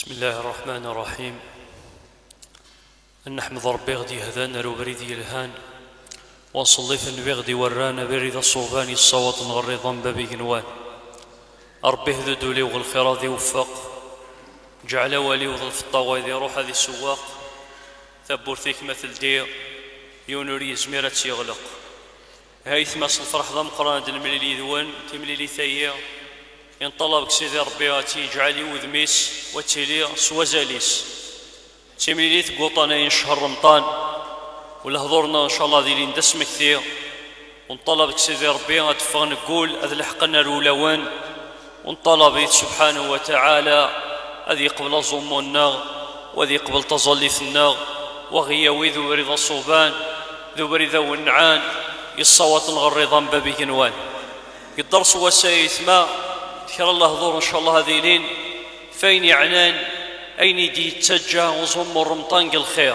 بسم الله الرحمن الرحيم. نحمد ربي غدي هذانا لو بريدي الهان ونصلي في النبي غدي ورانا بريد الصوفاني الصوت نغري ضنبا بقنوان. ربي هذو لي والخير ذي وفق جعل والي وظل في الطواذي روح هذه السواق ثبور فيك مثل دير يونوري زميرة يغلق هايث ما الفرح ضم قران المليلي ذوان تمليلي ثيا ينطلبك سيدي ربي غاتي يجعلي وذميس وتيلي سوازاليس تمليلي تقوطانا شهر رمضان ولا هضورنا ان شاء الله ذي ندسم كثير ونطلبك سيدي ربي غاتفغ نقول هذا لحقنا الاولوان ونطلب سبحانه وتعالى هذه قبل ظمنا وذي قبل تظليثنا وغياوي ذو بريد الصوبان ذو بريد والنعان يصوت نغري ضنبا بقنوان الدرس وسايث ما ذكر الله ظهور ان شاء الله هذيلين فين يعنان اين دي يتسجى وصم الرمطان الخير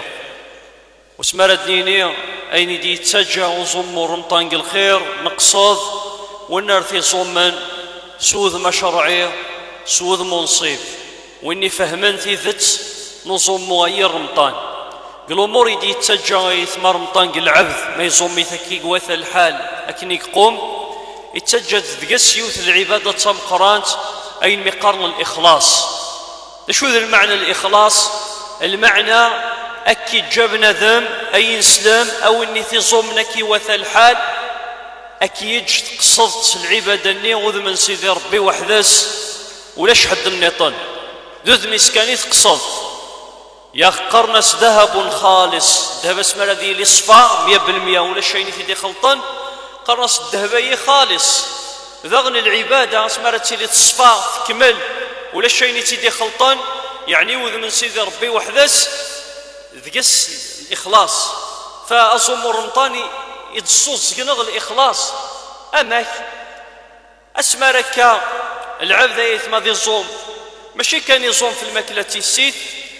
وسمرت ديني اين دي يتسجى وصم الرمطان الخير نقصد ونرثي صمن سوذ مشرعي سوذ منصيب واني فهمنتي ذت نصم غير رمطان الامور يدي يتسجى يثمر رمطان العبد ما يصوم ثكي قوث الحال اكنيك قوم يتسجد ذقس يوث العبادة تم قرانت أي مقارن الإخلاص. شو ذا المعنى الإخلاص؟ المعنى أكيد جبنا ذم أي إسلام أو إني تصومنك وث الحال أكيد قصدت العبادة إني وذ من سيدي ربي وحدث ولاش حد النيطان ذو مسكاني تقصد يا قرنس ذهب خالص ذهب اسم الذي لصفا 100% ولا شيء في دي خلطان قرص الذهبية خالص ذغن العبادة اسمارتي اللي تصفى تكمل ولا شيء نتيدي خلطان يعني وذ من سيدي ربي وحدث ذقس الإخلاص فأصوم الرمطاني يدصوص قنغ الإخلاص أماك أسمارك العبد يثما ذي الصوم ماشي كان يصوم في الماكلة السيد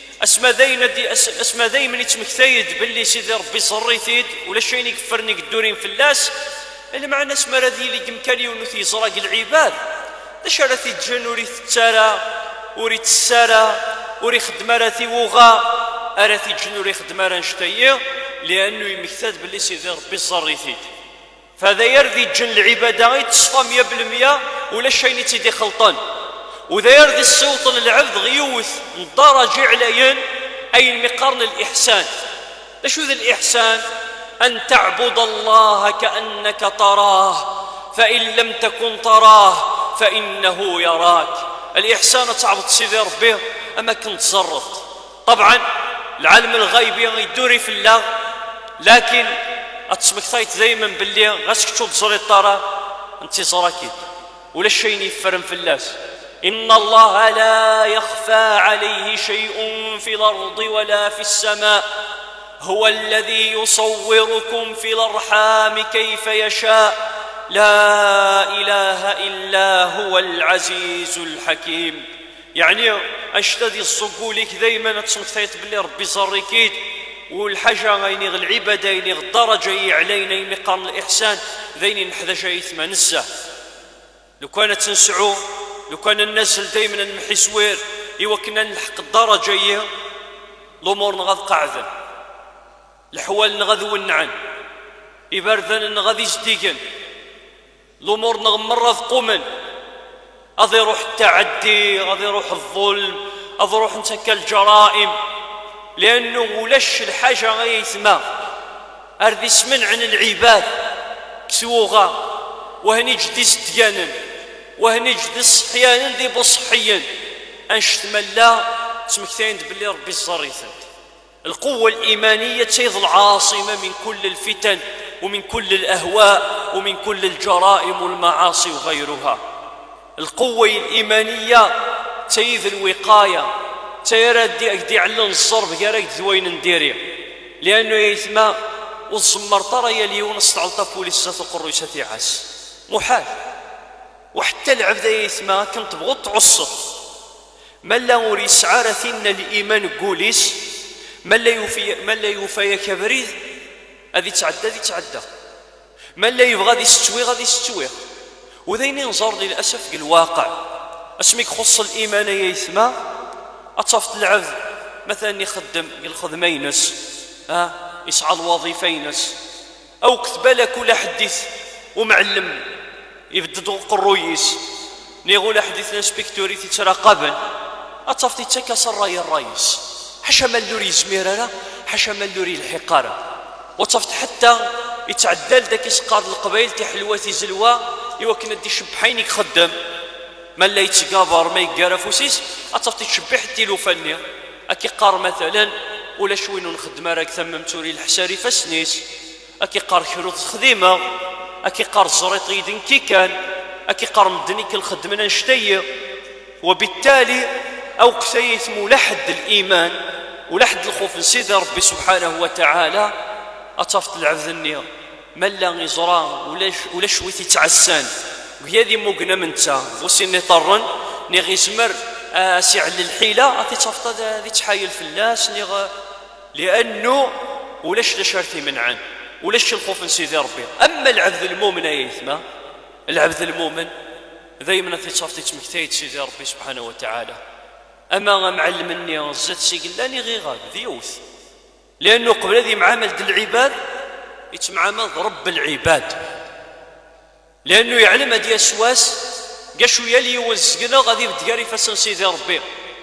اسما دايما يتمكثايد باللي سيدي ربي صريثيد ولا شيء يكفرني الدورين في اللاس اللي معنا اسما رذي اللي كمكالي ونثي زراق العباد داش رثي تجن وريث التارا وريث السارا وريث خدمارثي وغا ارثي تجن وريث خدمارا نشتايا لانه يمكثاد باللي سيدي ربي صريثيد فهذا يرذي تجن العباده يتصفى 100% ولا شيء نتيدي خلطان وذا يرضي الصوت للعبد غيوث الدرجة عليا أي المقارن الإحسان. شو ذا الإحسان؟ أن تعبد الله كأنك تراه فإن لم تكن تراه فإنه يراك. الإحسان تعبد سيدي ربي أما كنت زرط طبعا العالم الغيبي يدوري في الله لكن أتسمك ثايت دايما باللي غاسك تشوف زري الطرا أنت زراكيد ولا الشيء يفرم في اللاس إن الله لا يخفى عليه شيء في الأرض ولا في السماء هو الذي يصوركم في الأرحام كيف يشاء لا إله إلا هو العزيز الحكيم. يعني أشتدي الصقولك دايما تسمكثيت باللي ربي صريكيد والحاجة غيني العبادة غيني الدرجة علينا مقام الإحسان ذيني نحذا شيء ثمان الساعة لو كانت تنسعو لو كان الناس دايما نمحي سوير إوا كنا نلحق الدرجة الأمور نغض قعدا الحوال نغذ والنعن إبردن نغذ يزديقن الأمور نغمر ثقومن أذي روح التعدي أذي روح الظلم أذي روح نتكى الجرائم لأنه ولاش الحاجة غيثما أردي سمن عن العباد كسوغا وهني جدي ستيانا وهني جدي صحيانا دي بصحيا أنشتمل لا تمكثين باللي ربي صريثا. القوة الإيمانية تيض العاصمة من كل الفتن ومن كل الأهواء ومن كل الجرائم والمعاصي وغيرها. القوة الإيمانية تيض الوقاية تيرد دي على الصرف يارك ذوين نديري لأنه يثما والصمر ترى يلي ونستعلط بوليسة القروسة عاس محال وحتى العبد يثما كنت بغض تعصر من لا وري سعارثين الإيمان قوليس من لا يوفي كبريد هذه تعدى من لا يبغى غادي يستوي وذين ينظر للأسف الواقع اسمك خص الإيمان يثما أتصفت العبد مثلا يخدم الخدمة ينس يسعى الوظيفينس أو كتب كل حديث ومعلم يبدد قرويس نيغول حديث انسبكتوري تتراقبا أتصفت يتكسر راي الرئيس حاشا مالوري زميرة حاشا مالوري الحقارة وتصفت حتى يتعدل داك يسقار القبائل تحلواتي زلوى يوكنا دي شبحين يخدم ما لا يتقابر ما يقارف وسيس أتصفت يتشبح التلوفاني أكي قار مثلا ولا شوين نخدم راك ثم متوري الحساري فسنيس أكي قار شروط خديمة أكي قار زريط يدن كي كان أكي قار مدني كالخدمنا نشتي وبالتالي أو كسيثم لحد الإيمان ولحد الخوف من سيدي ربي سبحانه وتعالى أتصفت العبد النية من لا غزران ولا شويث يتعسان وهذه موقنا منتا وسيني طرن ني غيزمر سعل الحيلة أتصفت هذه تحايل في الناس لأنه ولاش لشرتي منعن ولاش الخوف من سيدي ربي. أما العبد المؤمن يثمى العبد المؤمن دائما تتصفت تمكتايد سيدي ربي سبحانه وتعالى. أما معلمني الزاد سيقلاني غير غاب ذيوث لأنه قبل هذه معاملة العباد يتمعامل رب العباد لأنه يعلم هذه أسواس قاشو يلي وزقنا غادي بدقاري فسن سيدي ربي.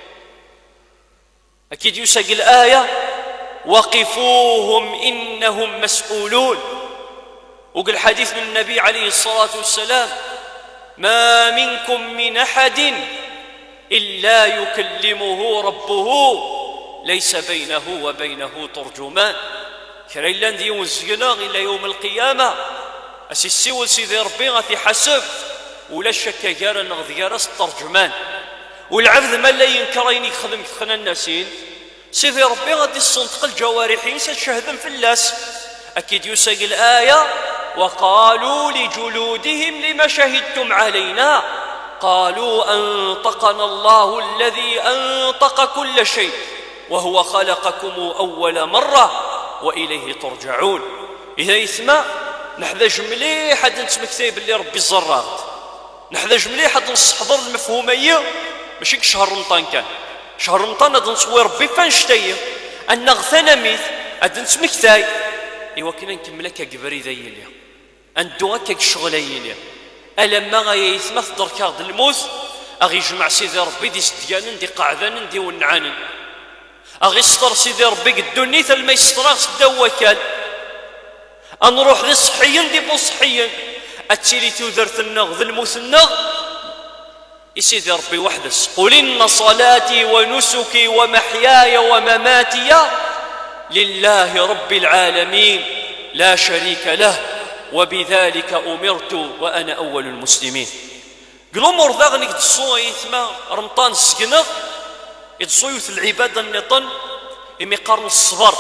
أكيد يساق الآية وقفوهم إنهم مسؤولون. وقال حديث من النبي عليه الصلاة والسلام ما منكم من أحد إلا يكلمه ربه ليس بينه وبينه ترجمان. كريلان دي وزقنا إلى يوم القيامة أسيسي ولسيدي ربي غادي حسب ولا شك كارا نغذيارا الترجمان. والعبد ما لا ينكرين يخدم كخنا الناسين سيدي ربي غادي الصندق الجوارحين ستشهدن في اللاس. أكيد يساق الآية وقالوا لجلودهم لما شهدتم علينا قالوا أنطقنا الله الذي أنطق كل شيء وهو خلقكم أول مرة وإليه ترجعون. إذا يسمى نحتاج مليح حد نتمكتب اللي ربي الزراغ نحتاج مليح حد نستحضر المفهومية ماشي شهر رمضان كان شهر رمضان هذا نصوي ربي فانشتي أن غثنميت هذا نتمكتاي إيوا كنا نكملك كبري ذيلي أندو هكاك الشغليين ألما غايثما تدرك هذا الموت أغي يجمع سيدي ربي دي سديان دي قعدان دي ونعان أغي يسطر سيدي ربي قدوني ثل ما يسطر سدا وكال أنروح ذي صحيا دي بصحيا أتشيلي تودرت النغ ذي الموت النغ سيدي ربي وحدس قل إن صلاتي ونسكي ومحياي ومماتي لله رب العالمين لا شريك له وبذلك أمرت وأنا أول المسلمين. قلوا مرضاغني تدسوا يثما رمضان السكنة يدسوا يوث العبادة النطن إمي قرن الصبر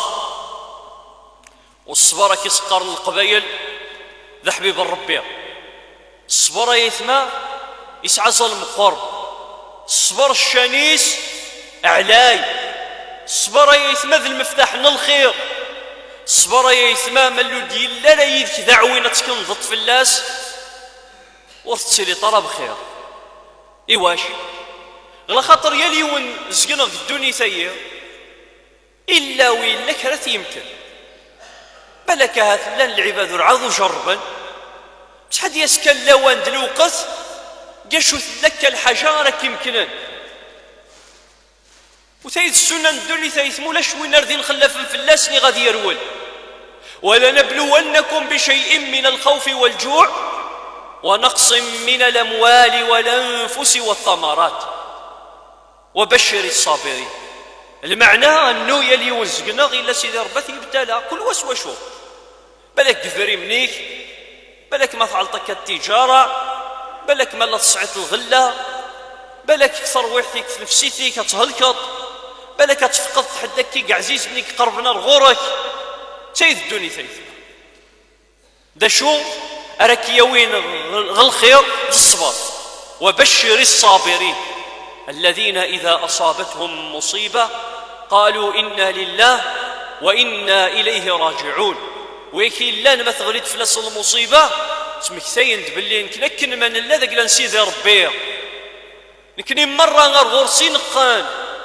والصبر كيس قرن القبايل ذا حبيب الربيع. الصبر يثما يسعى ظلم قرب الصبر الشانيس أعلاي الصبر يثما ذا المفتاح من الخير الصبر يثما ملو ديال لا يدك دعوينة تكنضط في اللاس ورتسيلي طلب خير. إيواش غلا خاطر يليون زقنا في الدنيا ثير إلا وين لك راه يمكن بلك هات لان العباد العظو جربا بس حد يسكن لوان دلوقت قاشو لك الحاجة راك يمكنن وثيد السنة ندولي ثيث مولاش وين نردي نخلف في اللاس اللي غادي يرول ولنبلونكم بشيء من الخوف والجوع ونقص من الأموال والأنفس والثمرات وبشر الصابرين. المعنى أنه يلي وزقنا غير سيدي ربي يبتلى كل وسوشو بالك كفري منيك بالك ما فعلتك التجارة بالك ما لا تصعد الغلة بالك كثر وحدك في نفسيتك تهلكط بالك تفقد حدك كي عزيز منك قربنا لغورك سيد الدنيا ثيث دا شو راك يوين الخير الصبر وبشر الصابرين الذين إذا أصابتهم مصيبة قالوا إنا لله وإنا إليه راجعون. ويكي لا ما تغريد فلاس المصيبة تمكثين تبلي نكن من الله ذاك لنسيدي ربي نكني مرة غير غرسي نقان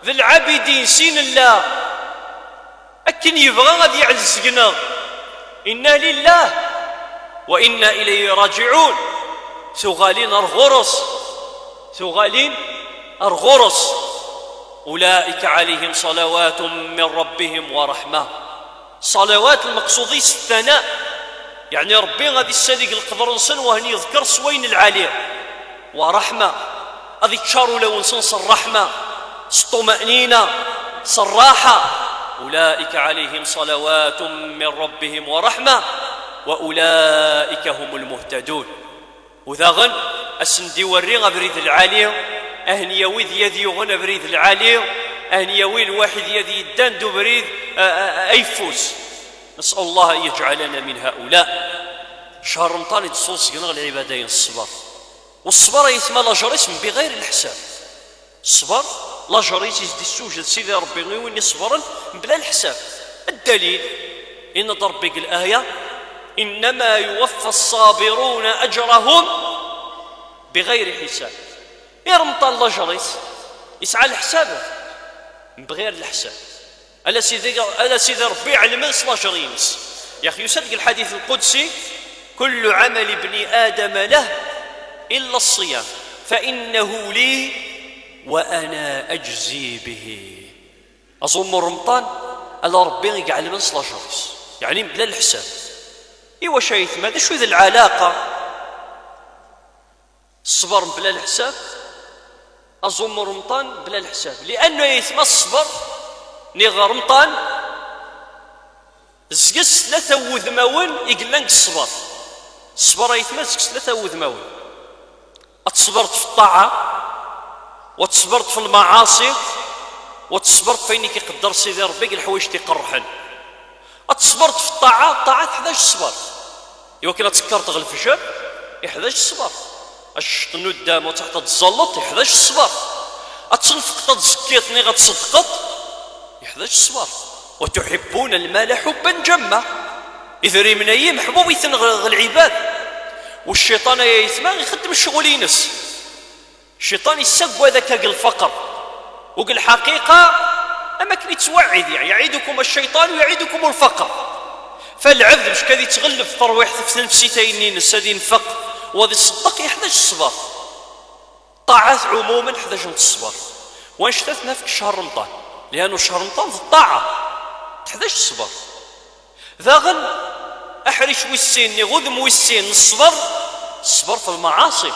ذي العابدين سين الله أكن يبغى غادي يعزقنا إنا لله وإنا إليه راجعون ثغالين أرغرس ثغالين أرغرس أولئك عليهم صلوات من ربهم ورحمة. صلوات المقصودي الثناء، يعني ربي غادي يسالك القدر نسن وهني يذكر سوين العالي ورحمة غادي تشاروا لو نسنس الرحمة الطمأنينة الراحة. أولئك عليهم صلوات من ربهم ورحمة وأولئك هم المهتدون. وذاغن أسندي وريغ بريد العالي أهني ويد يدي يغنى بريد العالي أهني ويل واحد يدي يدان دو بريد أيفوس. نسأل الله أن يجعلنا من هؤلاء. شهر رمضان يتصوص ينغ العبادين الصبر، والصبر يتمى لاجريس بغير الحساب. الصبر لاجريس يزدي السوجد سيدي ربي ويني صبرا بلا الحساب. الدليل إن ضربك الآية إنما يوفى الصابرون أجرهم بغير حساب. يا رمضان لاجريس يسعى الحساب بغير الحساب. ألا سيدي ربي علم لاجريس يا أخي. يصدق الحديث القدسي كل عمل ابن آدم له إلا الصيام فإنه لي وأنا أجزي به. أظن رمضان ألا ربي يقع من لاجريس يعني بلا الحساب. إيوا شايف ماذا شو ذا العلاقة الصبر بلا الحساب؟ أظن رمضان بلا الحساب لأنه يتم الصبر نيغ رمضان زقس ثلاثة وذماون يقلنك الصبر. الصبر يتمسك ثلاثة وذماون. أتصبرت في الطاعة وتصبرت في المعاصي وتصبرت فين كيقدر سيدي ربي الحوايج تيقرحن. أتصبرت في الطاعة، الطاعة 11 صبر. إوا كي تسكرت غل الفجر 11 صبر. الشطن قدام وتحت تزلط 11 صبر. أتنفق تزكيت ني غتصدقت 11 صبر. وتحبون المال حبا جما إذا من أي محبوب يتنغ العباد. والشيطان يثما يخدم الشغل ينس. الشيطان يسق هذاك الفقر وقال الحقيقة أما كني توعد يعني يعيدكم الشيطان ويعيدكم الفقر. فالعبد مش كذي تغلب في طرويح في نفسيتين نسادين فق وذي الصدق 11 صبر. طاعات عموما 11 صبر. وانشتتنا في شهر رمضان لأنه شهر رمضان في الطاعة 11 صبر. ذاغن أحرش ويسين يغذم ويسين الصبر. الصبر في المعاصي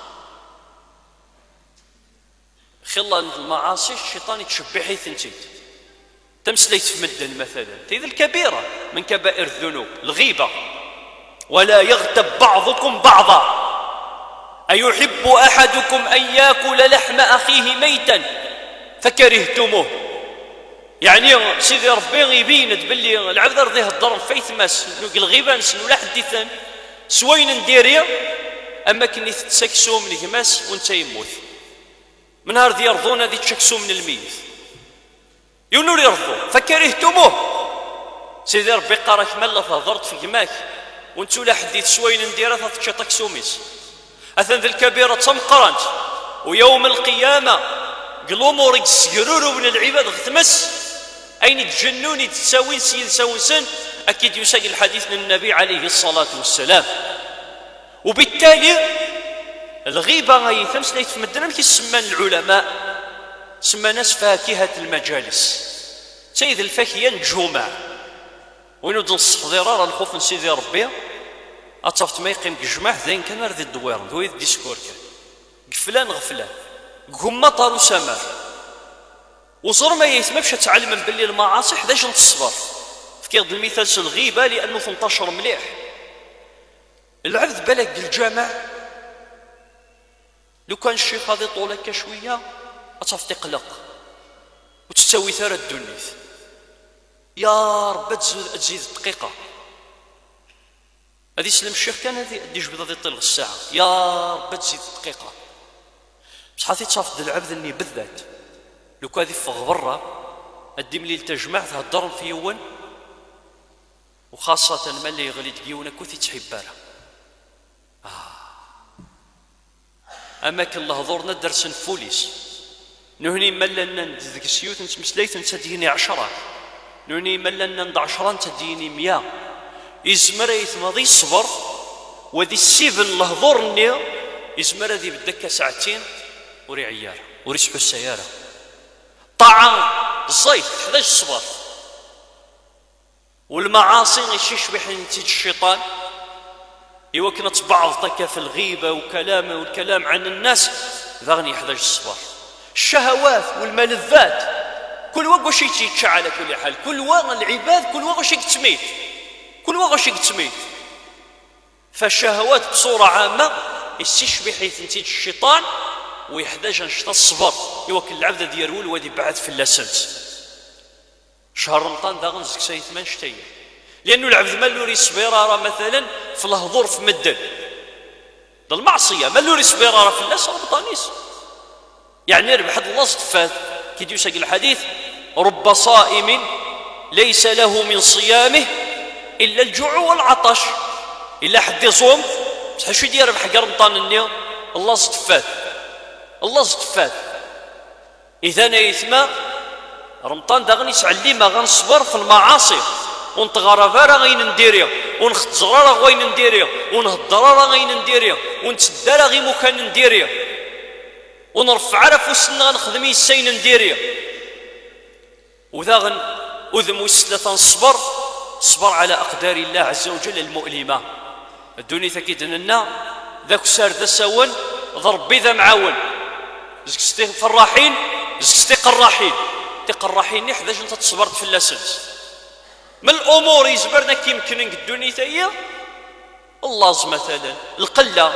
خلا المعاصي الشيطان يتشبه حيث انت تمسليت في مدن مثلا تيذ الكبيرة من كبائر الذنوب الغيبة. ولا يغتب بعضكم بعضا أيحب أحدكم أن يأكل لحم أخيه ميتا فكرهتموه. يعني سيدي ربي يبين باللي العبد رضي يهضر فيث ماس الغيبة نسن ولا حديثا سوين نديريا أما كني تسكسو من الغماس وانت يموت من نهار ذي يرضون هذه تشكسو من الميت يونور يرضو فكرهتموه. سيدي ربي قارك مالا تهضرت في جماك وانتو لا حديث سوين نديرها تتشطك سوميس أثن ذي الكبيرة تمقرنت ويوم القيامة قلومورك سقرورو من العباد غتمس أين تجنوني تساوين سيد ساونسن. أكيد يسجل الحديث للنبي عليه الصلاة والسلام. وبالتالي الغيبة غاية تمسليت في مدنم كي سمان العلماء سما ناس فاكهة المجالس. سيد الفاكهة الجمع وينو نصح ضرار الخوف من سيدي ربي أتصفت ما يقيم جمع زين كان ردي الدوير ذوي الديسكور كان قفلان غفلان قمة طارو سمار وصر ما يسمى باش تعلم باللي المعاصي 11 الصبر. في كيض المثال الغيبة لأنه 18 مليح. العبد بلق الجامع لو كان الشيخ هذا طولك شوية أتصف تقلق وتستوي ثار الدنيث يا رب تزيد دقيقة هذه سلم الشيخ كان هذه جبد هذه طلق الساعة يا رب تزيد دقيقة بصح هذه تصافد العبد اني بالذات لو كان في غبرة الدم اللي تجمع تهضر في يوم وخاصة ما اللي يغلي تقيونا كوثي تحبالها. أما كالله ظورنا درس فوليس نهني ملنا ذيك السيوت نتمسليت نتديني 10 نهني ملنا ند 10 نتديني 100 يزمر يتمضي الصبر وذي السيف الهضور ني يزمر ذي بالدكة ساعتين وري عيارة وريسحو السيارة طعام الزيت 11 صبر والمعاصي يشيش بحين نتيج الشيطان يوكنا بعض في الغيبة والكلام عن الناس ذغني 11 صبر الشهوات والملذات كل وقت شيء يتشع على كل حال كل وقت العباد كل وقت شيء تميت كل وقت شيء تميت فالشهوات بصورة عامة يستشبه حيث نتيج الشيطان ويحتاج نشط الصبر يوكل العبد ديالو ودي بعد في اللسنت شهر رمضان ذا غنزك سيثمان شتيه لأنه العبد مالوري صبيرارة مثلا في الهضور في مدن المعصية مالوري صبيرارة في الناس رمضانيس يعني ربح الله صدفات كي يساق الحديث رب صائم ليس له من صيامه إلا الجوع والعطش إلا حد يصوم بصح شو يدير ربح رمضان النية الله صدفات الله صدفات إذا يثما رمضان دا غني يسعل لي ما غنصبر في المعاصي ونتغرف راه غين نديريا ونختزر راه غين نديريا ونهضر راه غين نديريا ونتسدى راه غي مكان نديريا ونرفع راه فوسنا غنخدم السين نديريا وذا أذم وسلة نصبر صبر على أقدار الله عز وجل المؤلمة الدنيا تكيد لنا ذاك سار ذا ساون ضربي ذا معاون زك ستي فرحين زك ستي قراحين تقراحين حداش انت تصبرت في اللسنس من الامور يزبرنا كيمكن الدنيا تاهي اللاز مثلا القله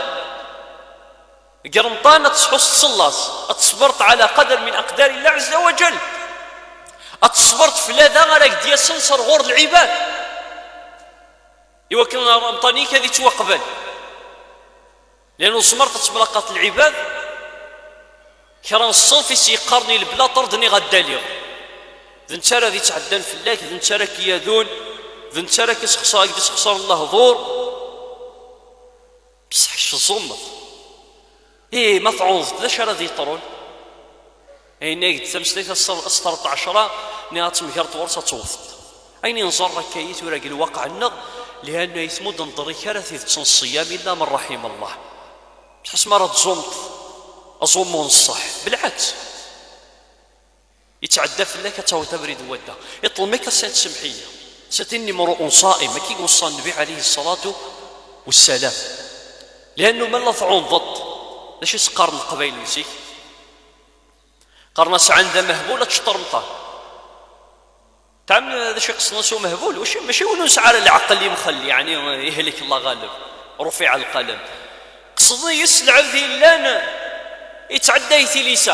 قرنطان تصحص تصلاص اتصبرت على قدر من اقدار الله عز وجل اتصبرت في لاذا راك ديال سنسر غور العباد يوكل رمضانيك هذه توقبل لانه صبرت تبلقات العباد كران الصنف يسيقرني البلا طردني غدا ذنت راه ذي تعدان في الله ذنت راه كياذون ذنت راه كيسخسر الله ظهور بصح الصمت ايه ما تعوض لاش راه ذي يطرون اي نايد تمسليت استرط 10 نيات مهرت ورصه توفت اين نزر كايت وراك الواقع النغ لانه يثمد نضري كارثي الصيام الا من رحم الله تحس ما راه تزمت أصوم ونصح بالعكس يتعدى في الله كتاو تبريد ودا يطلب منك سات سمحية ستني مرء صائم كي وصى النبي عليه الصلاة والسلام لأنه ما لا ثعون ضد لاش يسقارن القبائل نسيك قرنا عندها مهبولة تشطرمطان تعمل هذا شي قصنا سو مهبول واش ماشي ولو نسعى العقل اللي مخلي يعني يهلك الله غالب رفع القلم قصدي يسلع ذي لانا يتعدى يتيليسا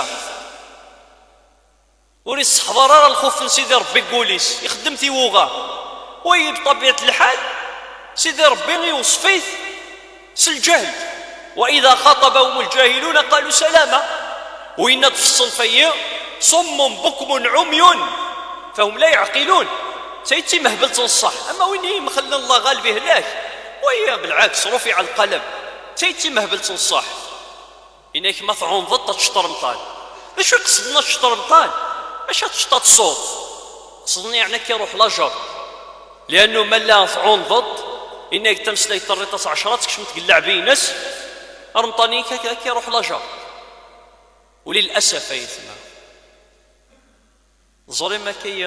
وريس حضر الخوف سيدي ربي قوليس يخدم ثيوغا وي بطبيعة الحال سيدي ربي يوصفيه سالجهل وإذا خاطبهم الجاهلون قالوا سلاما وإن في الصنفية صم بكم عمي فهم لا يعقلون سيتي مهبل تنصح أما وين مخلى الله غالب هلاك وهي بالعكس رفع القلم سيتي مهبل تنصح إنك مطعون ضد تشطرمطان اش قصدنا تشطرمطان اش تشطط الصوت قصدنا يعني كيروح لاجر لأنه من لا مطعون ضد إنك تمسلي طريطة 10 كش متقلع بينس رمطاني كيروح لاجر وللأسف أيثما زوري ما كي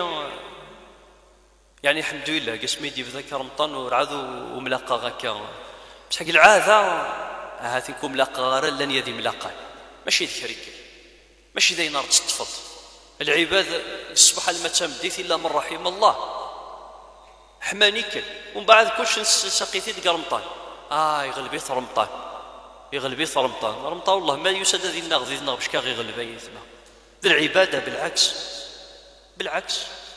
يعني الحمد لله قسمي يدي بذاك رمضان ورعاذ وملاقى غاكا بصح العاده هاتيكم ملاقى غير لن يدي ملاقى ماشي ذكريك ماشي ذي نار تستفض العباد يصبح المتام ديث الا من رحم الله حمانيك ومن بعد كلش سقيتي ديك رمضان يغلبيث رمضان يغلبيث رمضان والله ما يسد ذي النغ باش كاغي يغلب يثما ذي العباده بالعكس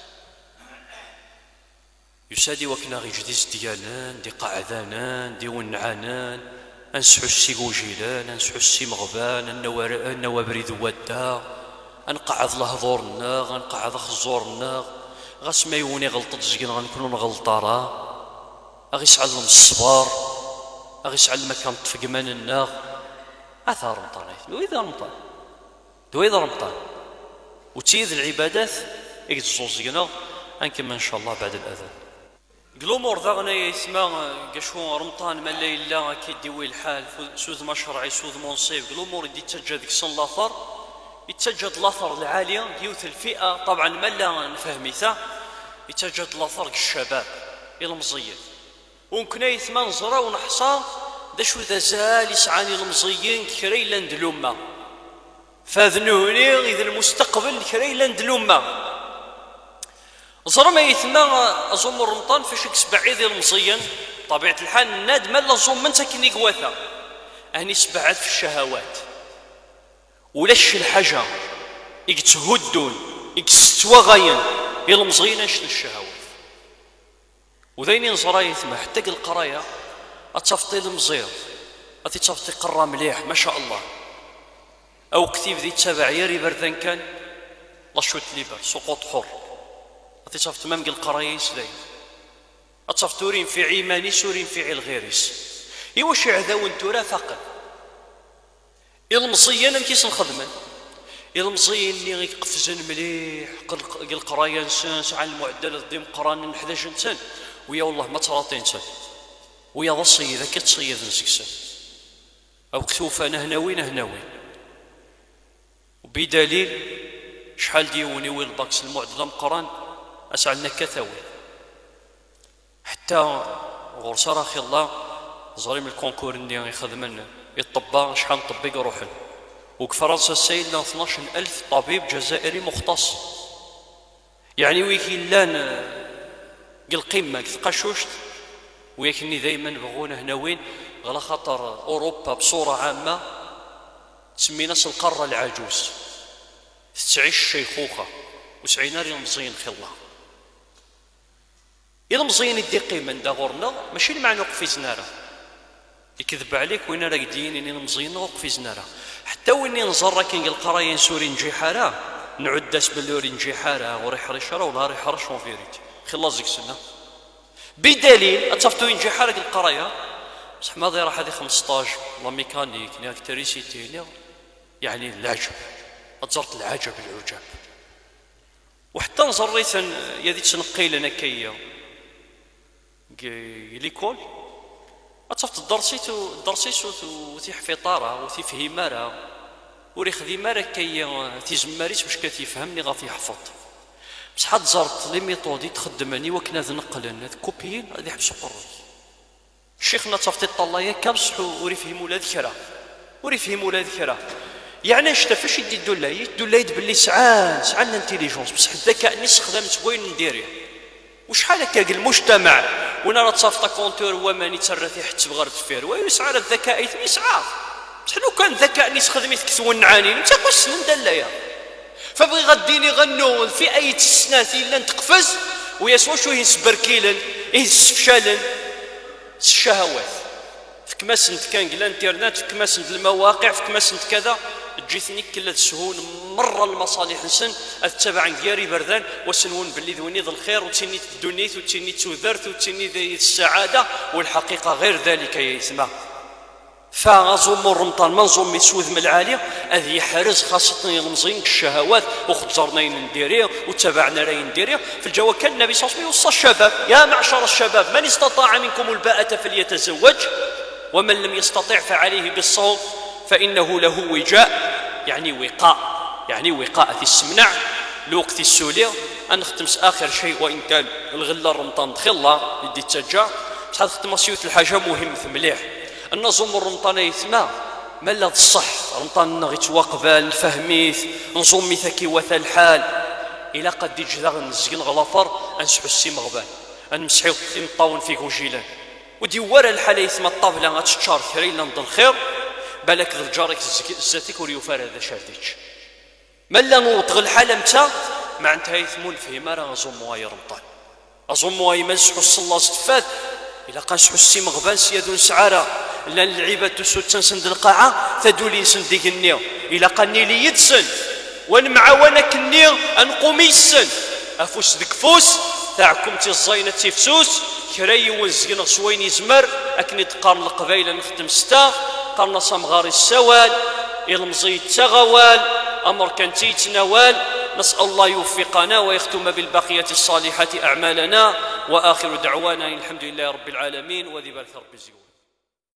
يسادي وكنا غي جديز ديالان دي قعدانان دي ونعانان انسحو السي وجيلان انسحو السي مغبان النوابري ذوادا انقعد لهضورنا غنقعد خزورنا غاس ما يوني غلطت زكين غنكونو نغلطارا غي يسعلم الصبر غي يسعلم مكان طفق ماننا اثار رمضان دويذا رمضان وتيذ العبادات يتزوزقنا أنكما إن شاء الله بعد الأذان. قلومور ذاغنا يسمى قشو رمضان ما لا كيديوي الحال سوذ مشرعي سوذ منصيب قلومور يدي تسجد ذيك السن لاثر يتسجد الاثر العاليه يوث الفئه طبعا ما لا نفهميثا يتسجد الاثر الشباب المزيين وممكن يثما نزرا ونحصى دا شو ذا زال يسعاني المزيين كريلا ندلوما فاذنوني اذا المستقبل كريلا ندلوما زرا ما يثما اظن رمضان فاش يسبع ديال المزيين طبيعه الحال الناد ما لا زوم من تكني قواثا اني سبعات في الشهوات ولاش الحاجه يتهدون يكستوا غاين يلا مزيين شنو الشهوات وذيني نزرا يثما حتى القرايه اتفطي المزير غادي تفطي قرا مليح ما شاء الله او كتيب ذي تبع ياري بردان كان لا شوت ليبر سقوط حر غادي تفط مام القرايه يسلاي اتفطورين في عيماني سورين في عيل غيريس واش عذاون تورا فقط المزيان كيس نخدمه المزيان اللي غيقفزن مليح القرايه نسان على المعدل الضيم قران 11 سنه ويا والله ما تراطين سنه ويا ضصي اذا كتصيد نسكسن او كتوفى نهناوين وبدليل شحال ديوني ويل باكس المعدل مقران اسعلنا كثاوي حتى غرس راخي الله زريم الكونكور اللي يخدمنا يطبا شحال طبيق روحن وكفرنسا سايلنا 12,000 طبيب جزائري مختص يعني ويكي لان القمه كثقاشوشت ويكني دائما بغونا هنا وين على خاطر اوروبا بصوره عامه تسمينا القاره العجوز تعيش الشيخوخه وسعينا راه مزيين خلا إلا مزيين يدي قيمه دا غورنا ماشي المعنى وقف في زناره يكذب عليك وين راه قديين اني مزيين وقف في زناره حتى وين نزر كاين القرايه سوري نجي حاره نعد داس باللوري نجي حاره وريح ريشاره ولا ريح رشون فيريت خلا زيك سنه بدليل اتفتو ينجي حرق القرايه بصح ماضي راه هذه 15 لا ميكانيك لا الكتريسيتي يعني العجب اتزرت العجب العجاب وحتى نزريت يا ذي تنقي لنا كيا ليكول اتفت درسيت وتيح في طاره وتيفهم مارا وريخ ذي مارا كيا تيزماريت باش كتيفهمني غادي يحفظ بصح زرت لي ميثودي تخدمني وكنا ذ نقلن ذ كوبيين غادي يحبسوا قري شيخنا تفتي الطلايه كبصح وريفهموا لا ذكرى وريفهموا لا ذكرى يعني اش فاش يدي الدولايت باللي سعان الانتيليجونس بصح الذكاء اللي استخدمت وين نديريه وشحال هكا المجتمع وانا راه تصافط كونتور هو ماني ترثي حتى بغرب فير ويسعى الذكاء يسعى بصح لو كان الذكاء اللي استخدمت كثون نعاني انت واش سندلايا فبغي غديني غنو في اي تسنات الا نتقفز ويسوا شو يسبركيلن يسفشالن الشهوات في كماسنت كان الانترنت في كماسنت المواقع في كماسنت كذا تجيثني كل السهون مره المصالح نسن اتبع دياري بردان وسنون باللي ذوني ذا الخير وتني الدنيث وتني تذرت وتني ذي السعاده والحقيقه غير ذلك يا يسمع فغازوم رمضان ما نظم يسوذ من العاليه هذه يحرز خاصه المزين الشهوات وخزرنا نديريه وتبعنا راي نديريه في الجواب كان النبي صلى الله عليه وسلم يوصى الشباب يا معشر الشباب من استطاع منكم الباءة فليتزوج ومن لم يستطع فعليه بالصوم فانه له وجاء يعني وقاء السمنع لوقت السولير نختمس اخر شيء وان كان الغله رمضان دخل يدي تشجع شحال ختم سيوت الحاجه مهم مليح النظم الرمضان يثما ملا الصح رمضان غيتواقف الفهميث نظم مثاكي وثا الحال الى قد يجدا نزقن غلافر نسحو السيم غبان نمسحو نطاون فيك وجيلان ودي ورا الحال يثما الطابله غتشار كرينا نض الخير بالك ذا الجارك زاتيك وريوفار هذا شارديتش ملا نوطغ الحال متى مع انتهى يثمون فيما راه غزوموا يا رمضان غزوموا يمسحو الصلاه زفات إلا قنسحو السيم غبان سيادون سعارة لأن العباد تسود تنسند القاعة تدولي سنديك النير إلا قني لي يدسن ونمعاونك النير أنقوم يسن أفوس ذك فوس تاعكم تيزاينة تيفسوس كراي ونزقن غسوين يزمر أكني تقارن القبايلة نخدم ستا قرنا صمغاري السوال المزيد تغوال أمر كان تيتناوال نسأل الله يوفقنا ويختم بالبقية الصالحات أعمالنا، وآخر دعوانا الحمد لله رب العالمين وذي بارك رب الزيون.